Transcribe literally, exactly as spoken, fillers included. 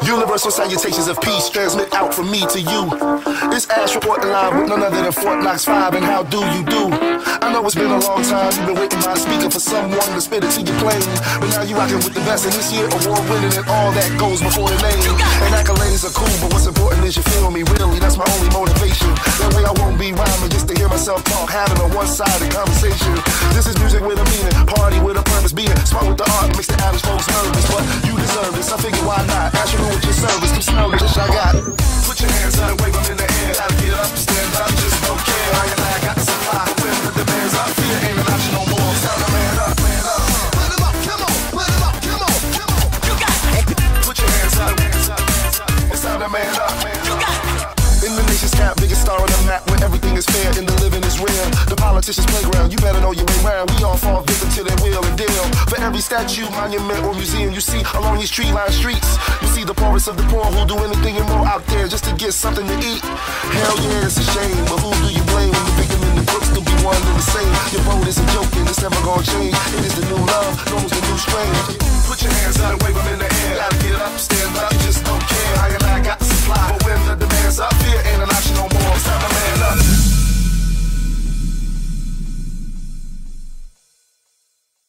Universal salutations of peace transmit out from me to you. It's Ash reporting live with none other than Fort Knox five, and how do you do? I know it's been a long time, you've been waiting by the speaker for someone to spit it to your plane. But now you rockin' with the best, and this year award winning and all that goes before the name. And accolades are cool, but what's important is you feel me, really, that's my only motivation. That way I won't be rhyming just to hear myself talk, having a one-sided conversation. This is music with a meaning, party with a purpose, being smart with the art, makes the average folks nervous. But you deserve this, I figure why not? Ask you with your service, keep smelling just I got. Put your hands up, wave them in the air. Gotta get up, stand up, just don't care. I and I got the supply, when put the bands up. Fear ain't an option no more. Sound a man up, man up. Put them up, come on, put them up, come on, come on. You got it. Put your hands up, hands up, hands up. It's time to man up, man up. You got it. In the nation's cap, biggest star on the map, where everything is fair and the living is real. The politicians' playground, you better know your way round. We all fall victim to their wheel and deal. For every statue, monument, or museum you see along these tree-lined streets, you see the poorest of the poor who'll do anything and more out there just to get something to eat. Hell yeah, it's a shame, but who do you blame when the victim and the crook still be one and the same? Your vote isn't joking, it's never gonna change. It is the new love, knows the new strain. Put your hands up, wave them in the air. Gotta get up, stand